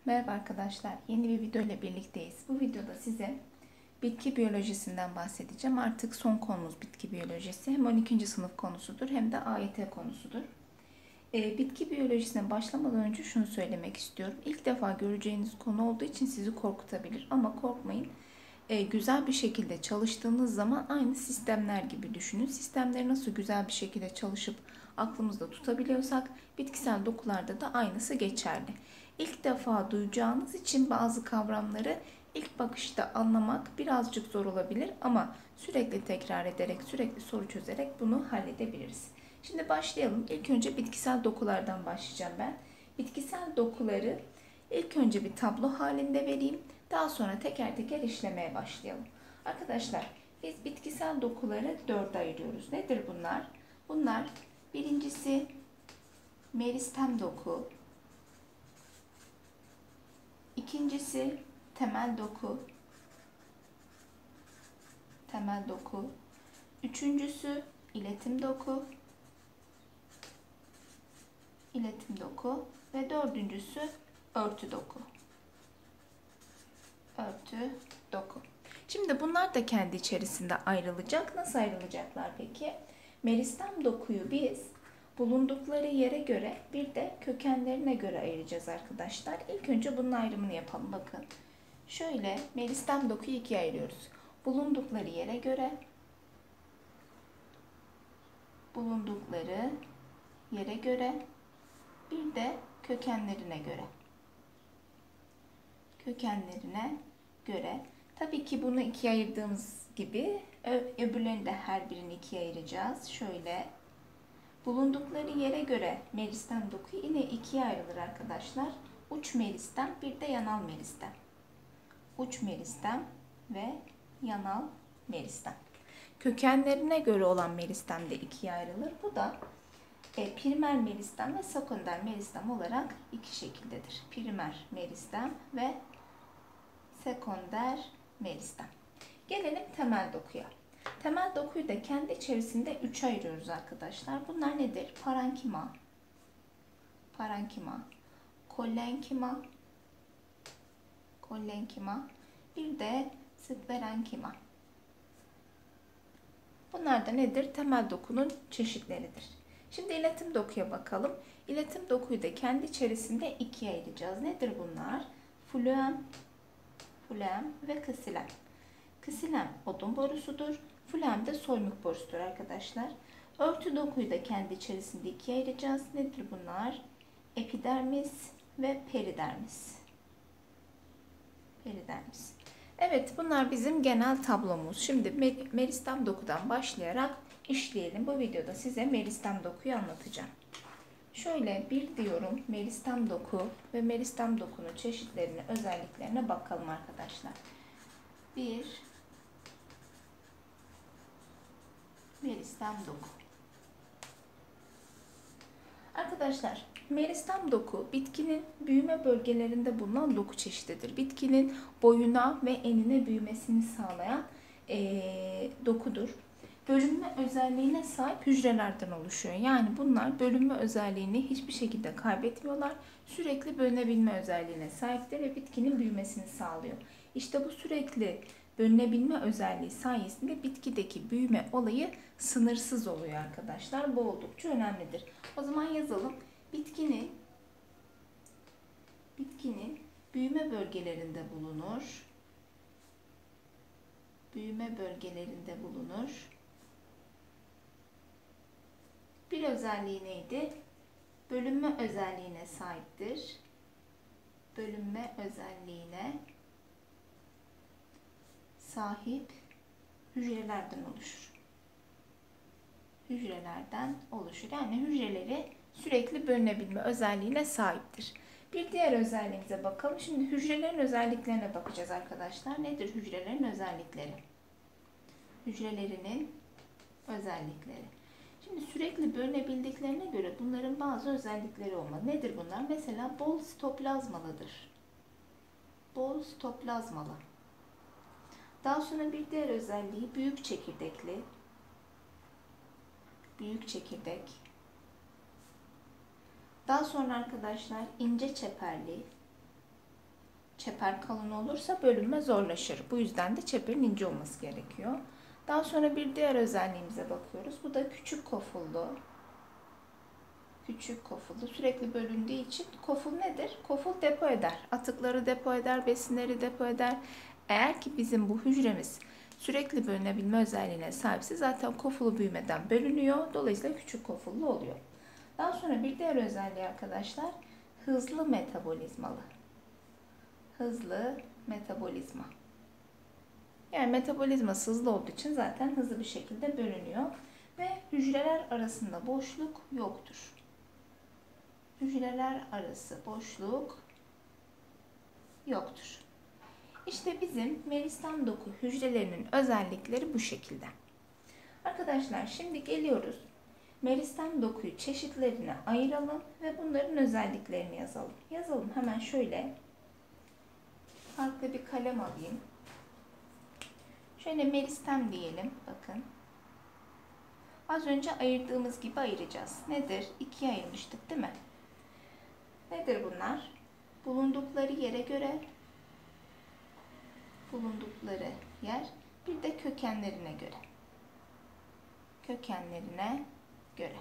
Merhaba arkadaşlar, yeni bir video ile birlikteyiz. Bu videoda size bitki biyolojisinden bahsedeceğim. Artık son konumuz bitki biyolojisi. Hem 12. sınıf konusudur hem de AYT konusudur. Bitki biyolojisine başlamadan önce şunu söylemek istiyorum. İlk defa göreceğiniz konu olduğu için sizi korkutabilir ama korkmayın. Güzel bir şekilde çalıştığınız zaman aynı sistemler gibi düşünün. Sistemleri nasıl güzel bir şekilde çalışıp aklımızda tutabiliyorsak bitkisel dokularda da aynısı geçerli. İlk defa duyacağınız için bazı kavramları ilk bakışta anlamak birazcık zor olabilir ama sürekli tekrar ederek, sürekli soru çözerek bunu halledebiliriz. Şimdi başlayalım. İlk önce bitkisel dokulardan başlayacağım ben. Bitkisel dokuları ilk önce bir tablo halinde vereyim. Daha sonra teker teker işlemeye başlayalım. Arkadaşlar biz bitkisel dokuları dörde ayırıyoruz. Nedir bunlar? Bunlar birincisi meristem doku, ikincisi temel doku, üçüncüsü iletim doku ve dördüncüsü örtü doku. Şimdi bunlar da kendi içerisinde ayrılacak. Nasıl ayrılacaklar peki? Meristem dokuyu biz bulundukları yere göre bir de kökenlerine göre ayıracağız arkadaşlar. İlk önce bunun ayrımını yapalım. Bakın. Şöyle meristem dokuyu ikiye ayırıyoruz. Bulundukları yere göre bir de kökenlerine göre. Tabii ki bunu ikiye ayırdığımız gibi öbürlerini de her birini ikiye ayıracağız. Şöyle bulundukları yere göre meristem doku yine ikiye ayrılır arkadaşlar. Uç meristem bir de yanal meristem. Uç meristem ve yanal meristem. Kökenlerine göre olan meristem de ikiye ayrılır. Bu da primer meristem ve sekonder meristem olarak iki şekildedir. Primer meristem ve sekonder meristem. Gelelim temel dokuya. Temel dokuyu da kendi içerisinde 3'e ayırıyoruz arkadaşlar. Bunlar nedir? Parenkima, kollenkima, bir de sklerenkima. Bunlar da nedir? Temel dokunun çeşitleridir. Şimdi iletim dokuya bakalım. İletim dokuyu da kendi içerisinde ikiye ayıracağız. Nedir bunlar? Fluem ve ksilem. Ksilem odun borusudur. Fluem de soymuk borusudur arkadaşlar. Örtü dokuyu da kendi içerisinde ikiye ayıracağız. Nedir bunlar? Epidermis ve peridermis. Evet, bunlar bizim genel tablomuz. Şimdi meristem dokudan başlayarak işleyelim. Bu videoda size meristem dokuyu anlatacağım. Şöyle bir diyorum meristem doku ve meristem dokunun çeşitlerine, özelliklerine bakalım arkadaşlar. Bir meristem doku. Arkadaşlar, meristem doku bitkinin büyüme bölgelerinde bulunan doku çeşididir. Bitkinin boyuna ve enine büyümesini sağlayan dokudur. Bölünme özelliğine sahip hücrelerden oluşuyor. Yani bunlar bölünme özelliğini hiçbir şekilde kaybetmiyorlar. Sürekli bölünebilme özelliğine sahiptir ve bitkinin büyümesini sağlıyor. İşte bu sürekli bölünebilme özelliği sayesinde bitkideki büyüme olayı sınırsız oluyor arkadaşlar. Bu oldukça önemlidir. O zaman yazalım. Bitkinin büyüme bölgelerinde bulunur. Bir özelliği neydi? Bölünme özelliğine sahiptir. Bölünme özelliğine sahip hücrelerden oluşur. Yani hücreleri sürekli bölünebilme özelliğine sahiptir. Bir diğer özelliğimize bakalım. Şimdi hücrelerin özelliklerine bakacağız arkadaşlar. Nedir hücrelerin özellikleri? Şimdi sürekli bölünebildiklerine göre bunların bazı özellikleri olmalı. Nedir bunlar? Mesela bol sitoplazmalıdır. Daha sonra bir diğer özelliği büyük çekirdek. Daha sonra arkadaşlar ince çeperli. çeper kalın olursa bölünme zorlaşır. Bu yüzden de çeperin ince olması gerekiyor. Daha sonra bir diğer özelliğimize bakıyoruz. Bu da küçük kofullu. Küçük kofullu. Sürekli bölündüğü için koful nedir? Koful depo eder. Atıkları depo eder, besinleri depo eder. Eğer ki bizim bu hücremiz sürekli bölünebilme özelliğine sahipse zaten kofulu büyümeden bölünüyor. Dolayısıyla küçük kofullu oluyor. Daha sonra bir diğer özelliği arkadaşlar hızlı metabolizmalı. Hızlı metabolizma. Yani metabolizması hızlı olduğu için zaten hızlı bir şekilde bölünüyor. Ve hücreler arasında boşluk yoktur. Hücreler arası boşluk yoktur. İşte bizim meristem doku hücrelerinin özellikleri bu şekilde. Arkadaşlar şimdi geliyoruz. Meristem dokuyu çeşitlerine ayıralım ve bunların özelliklerini yazalım. Yazalım hemen şöyle. Farklı bir kalem alayım. Şöyle meristem diyelim. Bakın. Az önce ayırdığımız gibi ayıracağız. Nedir? İkiye ayırmıştık değil mi? Nedir bunlar? Bulundukları yere göre, bulundukları yer, bir de kökenlerine göre. Kökenlerine göre.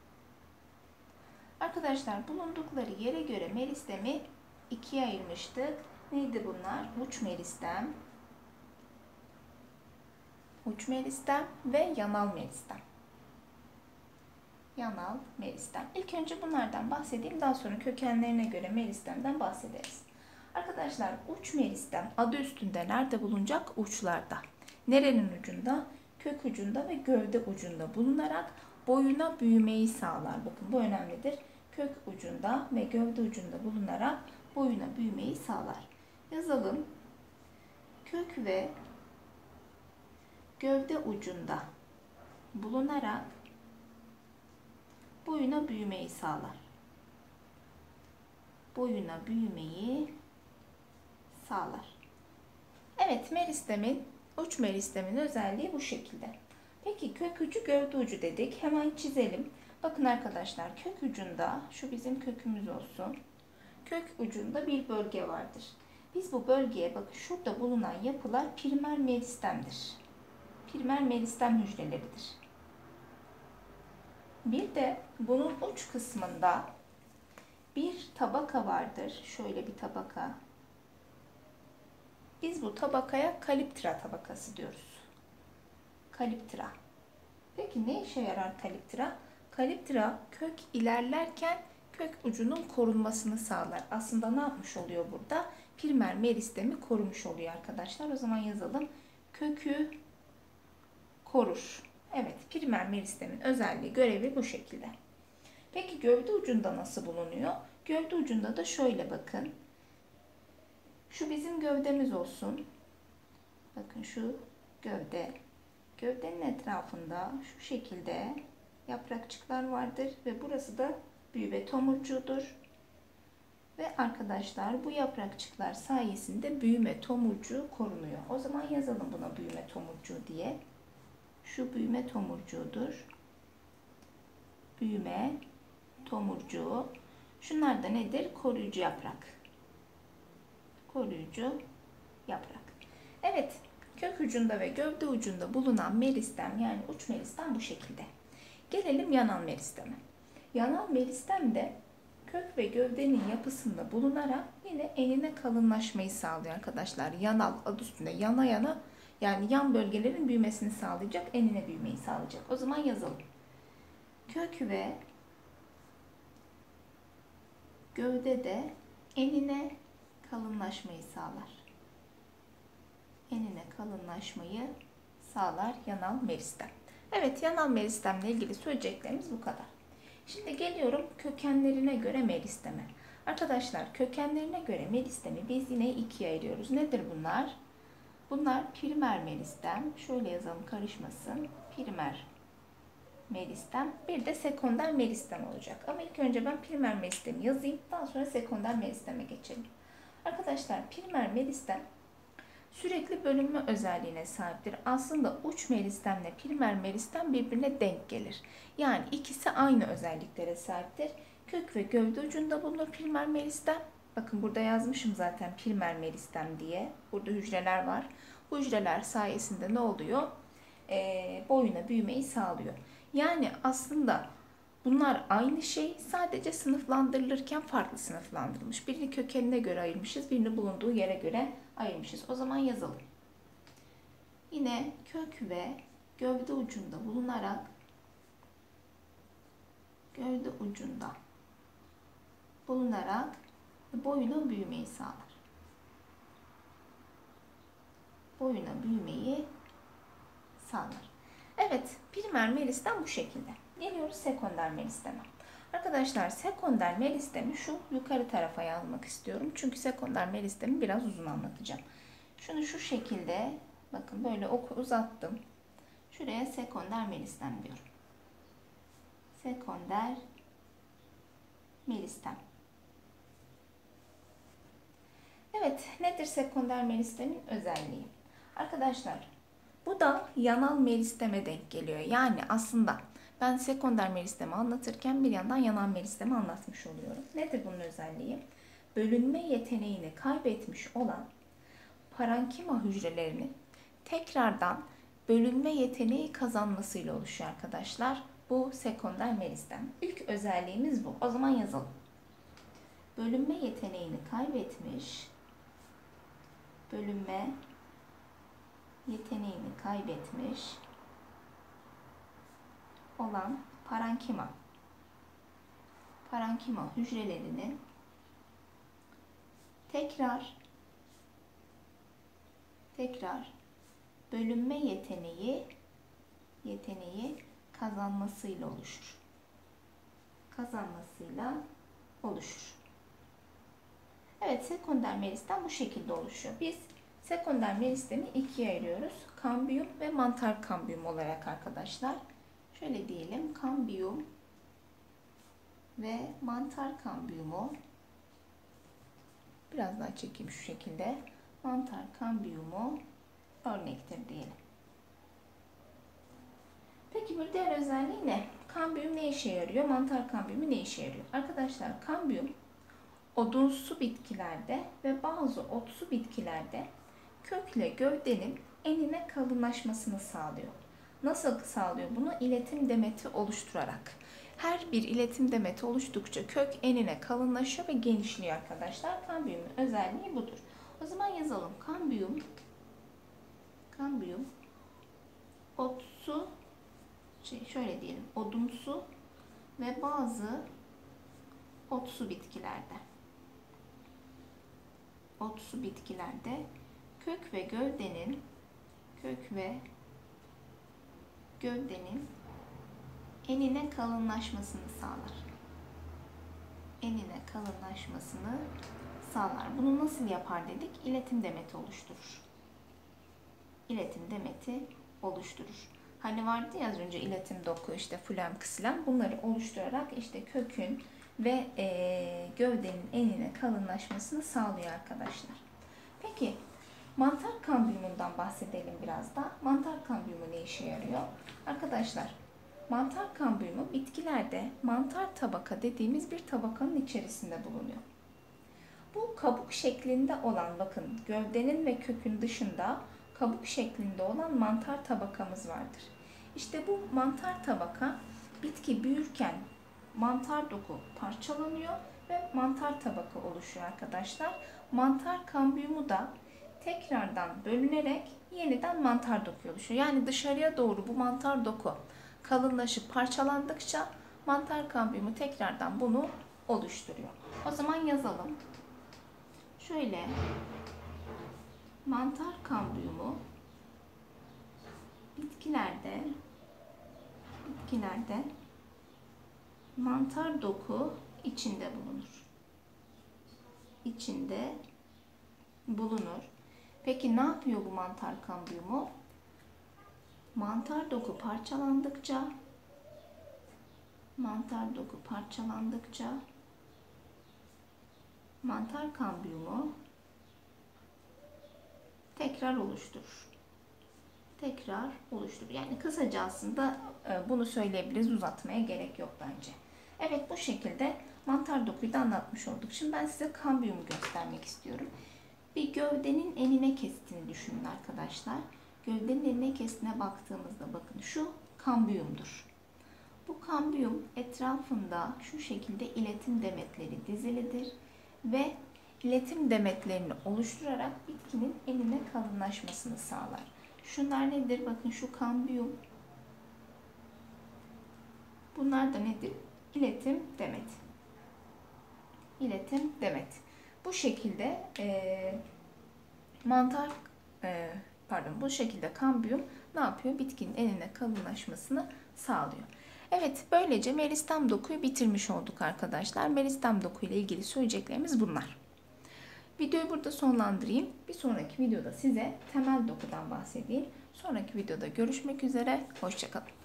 Arkadaşlar bulundukları yere göre meristemi ikiye ayırmıştık. Neydi bunlar? Uç meristem, uç meristem ve yanal meristem. Yanal meristem. İlk önce bunlardan bahsedeyim. Daha sonra kökenlerine göre meristemden bahsederiz. Arkadaşlar uç meristem adı üstünde nerede bulunacak? Uçlarda. Nerenin ucunda? Kök ucunda ve gövde ucunda bulunarak boyuna büyümeyi sağlar. Bakın bu önemlidir. Kök ucunda ve gövde ucunda bulunarak boyuna büyümeyi sağlar. Yazalım. Kök ve gövde ucunda bulunarak boyuna büyümeyi sağlar. Boyuna büyümeyi sağlar. Evet, meristemin, uç meristemin özelliği bu şekilde. Peki kök ucu, gövde ucu dedik. Hemen çizelim. Bakın arkadaşlar, kök ucunda, şu bizim kökümüz olsun. Kök ucunda bir bölge vardır. Biz bu bölgeye, bakın şurada bulunan yapılar primer meristemdir. Primer meristem hücreleridir. Bir de bunun uç kısmında bir tabaka vardır. Şöyle bir tabaka. Biz bu tabakaya kaliptra tabakası diyoruz. Kaliptra. Peki ne işe yarar kaliptra? Kaliptra kök ilerlerken kök ucunun korunmasını sağlar. Aslında ne yapmış oluyor burada? Primer meristemi korumuş oluyor arkadaşlar. O zaman yazalım. Kökü korur. Evet, primer meristemin özelliği, görevi bu şekilde. Peki gövde ucunda nasıl bulunuyor? Gövde ucunda da şöyle bakın. Şu bizim gövdemiz olsun. Bakın şu gövde. Gövdenin etrafında şu şekilde yaprakçıklar vardır ve burası da büyüme tomurcuğudur. Ve arkadaşlar bu yaprakçıklar sayesinde büyüme tomurcuğu korunuyor. O zaman yazalım buna büyüme tomurcuğu diye. Şu büyüme tomurcuğudur. Büyüme tomurcuğu. Şunlar da nedir? Koruyucu yaprak. Koruyucu yaprak. Evet, kök ucunda ve gövde ucunda bulunan meristem, yani uç meristem bu şekilde. Gelelim yanal meristeme. Yanal meristem de kök ve gövdenin yapısında bulunarak yine enine kalınlaşmayı sağlıyor arkadaşlar. Yanal adı üstünde yana yana, yani yan bölgelerin büyümesini sağlayacak, enine büyümeyi sağlayacak. O zaman yazalım. Kök ve gövde de enine kalınlaşmayı sağlar. Enine kalınlaşmayı sağlar yanal meristem. Evet, yanal meristemle ilgili söyleyeceklerimiz bu kadar. Şimdi geliyorum kökenlerine göre meristeme. Arkadaşlar kökenlerine göre meristemi biz yine ikiye ayırıyoruz. Nedir bunlar? Bunlar primer meristem. Şöyle yazalım karışmasın. Primer meristem. Bir de sekonder meristem olacak. Ama ilk önce ben primer meristemi yazayım. Daha sonra sekonder meristeme geçelim. Arkadaşlar primer meristem sürekli bölünme özelliğine sahiptir. Aslında uç meristemle primer meristem birbirine denk gelir. Yani ikisi aynı özelliklere sahiptir. Kök ve gövde ucunda bulunur primer meristem. Bakın burada yazmışım zaten primer meristem diye. Burada hücreler var. Bu hücreler sayesinde ne oluyor? Boyuna büyümeyi sağlıyor. Yani aslında bunlar aynı şey, sadece sınıflandırılırken farklı sınıflandırılmış. Birini kökenine göre ayırmışız, birini bulunduğu yere göre ayırmışız. O zaman yazalım. Yine kök ve gövde ucunda bulunarak boyuna büyümeyi sağlar. Boyuna büyümeyi sağlar. Evet, primer meristem bu şekilde. Geliyoruz sekonder meristeme. Arkadaşlar sekonder meristemi şu yukarı tarafa yazmak istiyorum. Çünkü sekonder meristemi biraz uzun anlatacağım. Şunu şu şekilde bakın böyle uzattım. Şuraya sekonder meristem diyorum. Sekonder meristem. Evet, nedir sekonder meristemin özelliği? Arkadaşlar, bu da yanal meristeme denk geliyor. Yani aslında ben sekonder meristemi anlatırken bir yandan yanal meristemi anlatmış oluyorum. Nedir bunun özelliği? Bölünme yeteneğini kaybetmiş olan parenkima hücrelerinin tekrardan bölünme yeteneği kazanmasıyla oluşuyor arkadaşlar. Bu sekonder meristem. İlk özelliğimiz bu. O zaman yazalım. Bölünme yeteneğini kaybetmiş olan parenkima hücrelerinin tekrar bölünme yeteneği kazanmasıyla oluşur. Evet, sekonder meristem bu şekilde oluşuyor. Biz sekonder meristemi ikiye ayırıyoruz. Kambiyum ve mantar kambiyum olarak arkadaşlar. Şöyle diyelim, kambiyum ve mantar kambiyumu biraz daha çekeyim şu şekilde. Mantar kambiyumu örnektir diyelim. Peki bir diğer özelliği ne? Kambiyum ne işe yarıyor? Mantar kambiyumu ne işe yarıyor? Arkadaşlar kambiyum odunsu bitkilerde ve bazı otsu bitkilerde kökle gövdenin enine kalınlaşmasını sağlıyor. Nasıl sağlıyor bunu? İletim demeti oluşturarak. Her bir iletim demeti oluştukça kök enine kalınlaşıyor ve genişliyor arkadaşlar. Kambiyumun özelliği budur. O zaman yazalım. Kambiyum otsu, şöyle diyelim, odunsu ve bazı otsu bitkilerde kök ve gövdenin enine kalınlaşmasını sağlar. Bunu nasıl yapar dedik? İletim demeti oluşturur. Hani vardı ya az önce iletim doku, işte flem, ksilem, bunları oluşturarak işte kökün ve gövdenin enine kalınlaşmasını sağlıyor arkadaşlar. Peki mantar kambiyumundan bahsedelim biraz da. Mantar kambiyumu ne işe yarıyor? Arkadaşlar mantar kambiyumu bitkilerde mantar tabaka dediğimiz bir tabakanın içerisinde bulunuyor. Bu kabuk şeklinde olan, bakın gövdenin ve kökün dışında kabuk şeklinde olan mantar tabakamız vardır. İşte bu mantar tabaka bitki büyürken mantar doku parçalanıyor ve mantar tabaka oluşuyor arkadaşlar. Mantar kambiyumu da tekrardan bölünerek yeniden mantar doku oluşuyor. Yani dışarıya doğru bu mantar doku kalınlaşıp parçalandıkça mantar kambiyumu tekrardan bunu oluşturuyor. O zaman yazalım. Şöyle, mantar kambiyumu bitkilerde mantar doku içinde bulunur. Peki ne yapıyor bu mantar kambiyumu? Mantar doku parçalandıkça mantar kambiyumu tekrar oluşturur. Yani kısaca aslında bunu söyleyebiliriz. Uzatmaya gerek yok bence. Evet, bu şekilde Mantar dokuyu da anlatmış olduk. Şimdi ben size kambiyumu göstermek istiyorum. Bir gövdenin enine kestiğini düşünün arkadaşlar. Gövdenin enine kestiğine baktığımızda bakın şu kambiyumdur. Bu kambiyum etrafında şu şekilde iletim demetleri dizilidir ve iletim demetlerini oluşturarak bitkinin enine kalınlaşmasını sağlar. Şunlar nedir? Bakın şu kambiyum. Bunlar da nedir? İletim demet. İletim demet. Bu şekilde bu şekilde kambiyum ne yapıyor? Bitkinin enine kalınlaşmasını sağlıyor. Evet, böylece meristem dokuyu bitirmiş olduk arkadaşlar. Meristem doku ile ilgili söyleyeceklerimiz bunlar. Videoyu burada sonlandırayım. Bir sonraki videoda size temel dokudan bahsedeyim. Sonraki videoda görüşmek üzere. Hoşça kalın.